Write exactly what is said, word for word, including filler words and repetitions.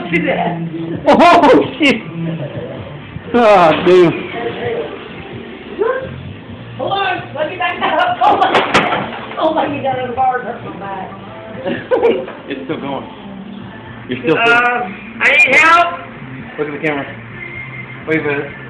see that. Oh, shit. Oh, dude. Hold on. Let me back up. Hold on. Oh, let me down in the bar. Hurt my back. It's still going. You're still Um, I need help. Look at the camera. Wait a minute.